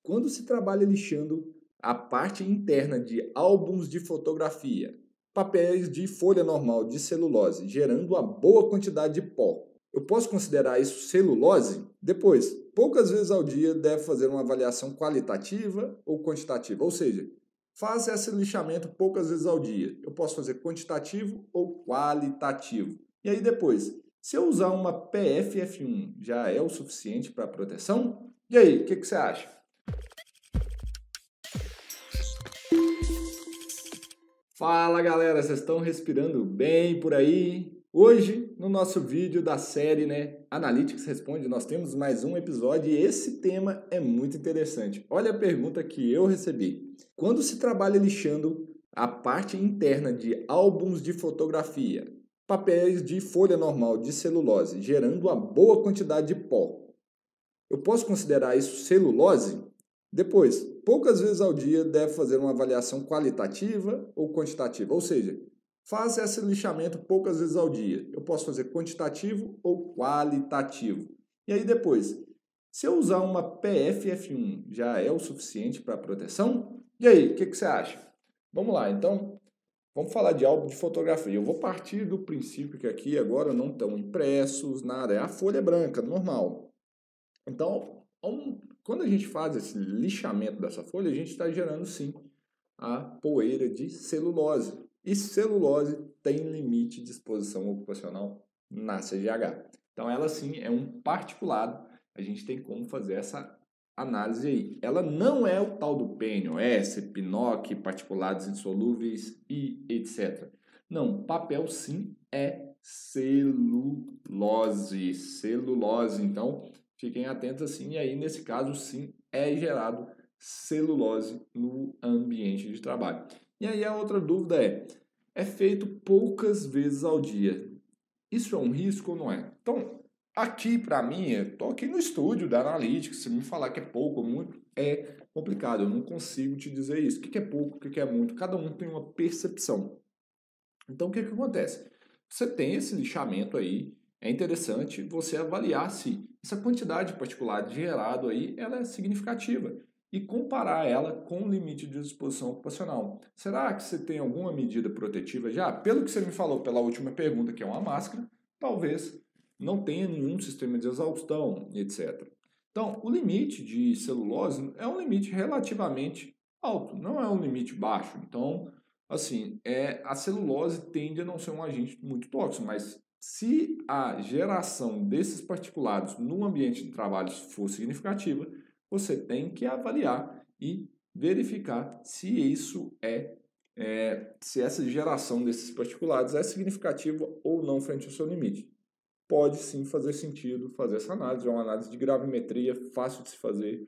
Quando se trabalha lixando a parte interna de álbuns de fotografia, papéis de folha normal de celulose, gerando uma boa quantidade de pó, eu posso considerar isso celulose? Depois, poucas vezes ao dia deve fazer uma avaliação qualitativa ou quantitativa, ou seja, faça esse lixamento poucas vezes ao dia. Eu posso fazer quantitativo ou qualitativo. E aí depois, se eu usar uma PFF1, já é o suficiente para proteção? E aí, o que você acha? Fala galera, vocês estão respirando bem por aí? Hoje, no nosso vídeo da série, Analytics Responde, nós temos mais um episódio e esse tema é muito interessante. Olha a pergunta que eu recebi. Quando se trabalha lixando a parte interna de álbuns de fotografia, papéis de folha normal de celulose, gerando uma boa quantidade de pó, eu posso considerar isso celulose? Depois, poucas vezes ao dia deve fazer uma avaliação qualitativa ou quantitativa, ou seja, faça esse lixamento poucas vezes ao dia. Eu posso fazer quantitativo ou qualitativo. E aí depois, se eu usar uma PFF1, já é o suficiente para proteção? E aí, o que você acha? Vamos lá, então, vamos falar de álbum de fotografia. Eu vou partir do princípio que aqui agora não estão impressos, nada, é a folha branca, normal. Então, quando a gente faz esse lixamento dessa folha, a gente está gerando sim a poeira de celulose. E celulose tem limite de exposição ocupacional na CGH. Então, ela sim é um particulado. A gente tem como fazer essa análise aí. Ela não é o tal do PNOS, PNOC, particulados insolúveis e etc. Não, papel sim é celulose. Celulose. Então, fiquem atentos assim, e aí nesse caso sim é gerado celulose no ambiente de trabalho. E aí a outra dúvida é feito poucas vezes ao dia. Isso é um risco ou não é? Então, aqui para mim, eu tô aqui no estúdio da Analytics, se me falar que é pouco ou muito, é complicado, eu não consigo te dizer isso. O que é pouco, o que é muito? Cada um tem uma percepção. Então, o que acontece? Você tem esse lixamento aí, é interessante você avaliar se essa quantidade particular gerado aí ela é significativa e comparar ela com o limite de exposição ocupacional. Será que você tem alguma medida protetiva já? Pelo que você me falou pela última pergunta, que é uma máscara, talvez não tenha nenhum sistema de exaustão, etc. Então, o limite de celulose é um limite relativamente alto, não é um limite baixo. Então, assim, a celulose tende a não ser um agente muito tóxico, mas se a geração desses particulados no ambiente de trabalho for significativa, você tem que avaliar e verificar se isso se essa geração desses particulados é significativa ou não frente ao seu limite. Pode sim fazer sentido fazer essa análise, é uma análise de gravimetria fácil de se fazer,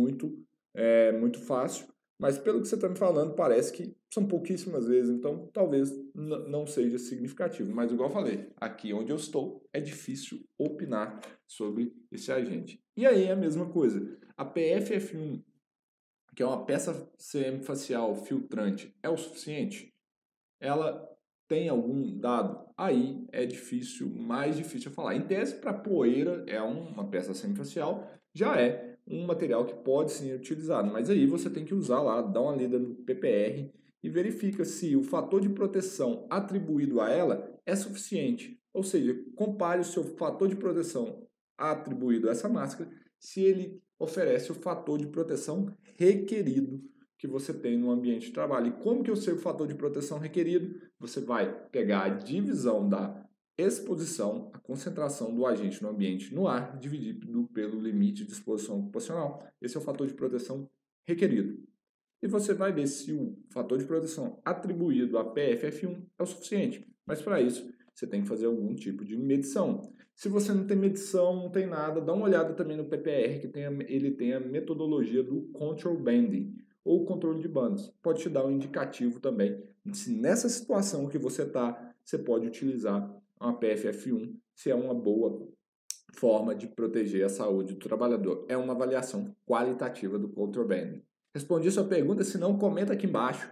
muito fácil, mas pelo que você está me falando, parece que são pouquíssimas vezes, então talvez não seja significativo. Mas, igual eu falei, aqui onde eu estou é difícil opinar sobre esse agente. E aí é a mesma coisa. A PFF1, que é uma peça CM-facial filtrante, é o suficiente? Ela tem algum dado? Aí é difícil, mais difícil falar. Em tese, para poeira, é uma peça semifacial, já é um material que pode ser utilizado, mas aí você tem que usar lá, dá uma lida no PPR e verifica se o fator de proteção atribuído a ela é suficiente. Ou seja, compare o seu fator de proteção atribuído a essa máscara se ele oferece o fator de proteção requerido que você tem no ambiente de trabalho. E como que eu sei o fator de proteção requerido? Você vai pegar a divisão da exposição, a concentração do agente no ambiente no ar, dividido pelo limite de exposição ocupacional. Esse é o fator de proteção requerido. E você vai ver se o fator de proteção atribuído a PFF1 é o suficiente. Mas para isso, você tem que fazer algum tipo de medição. Se você não tem medição, não tem nada, dá uma olhada também no PPR, que ele tem a metodologia do control banding, ou controle de bandas. Pode te dar um indicativo também. Se nessa situação que você está, você pode utilizar uma PFF1, se é uma boa forma de proteger a saúde do trabalhador. É uma avaliação qualitativa do control banding. Respondi sua pergunta, se não, comenta aqui embaixo.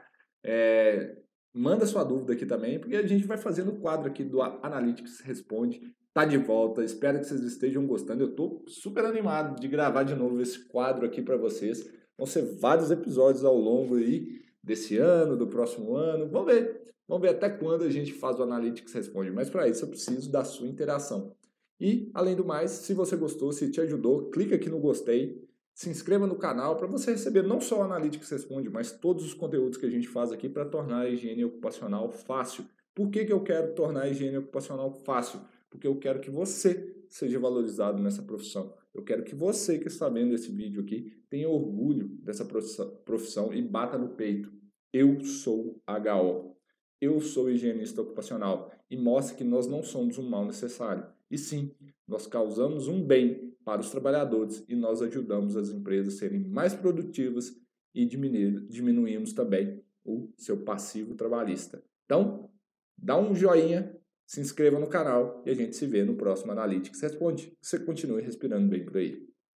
Manda sua dúvida aqui também, porque a gente vai fazendo o quadro aqui do Analytics Responde. Tá de volta, espero que vocês estejam gostando. Eu estou super animado de gravar de novo esse quadro aqui para vocês, Vão ser vários episódios ao longo aí desse ano, do próximo ano. Vamos ver até quando a gente faz o Analytics Responde. Mas para isso eu preciso da sua interação. E, além do mais, se você gostou, se te ajudou, clica aqui no gostei, se inscreva no canal para você receber não só o Analytics Responde, mas todos os conteúdos que a gente faz aqui para tornar a higiene ocupacional fácil. Por que eu quero tornar a higiene ocupacional fácil? Porque eu quero que você seja valorizado nessa profissão. Eu quero que você que está vendo esse vídeo aqui tenha orgulho dessa profissão e bata no peito. Eu sou HO. Eu sou higienista ocupacional e mostre que nós não somos um mal necessário. E sim, nós causamos um bem para os trabalhadores e nós ajudamos as empresas a serem mais produtivas e diminuímos também o seu passivo trabalhista. Então, dá um joinha, se inscreva no canal e a gente se vê no próximo Analytics Responde. Que você continue respirando bem por aí.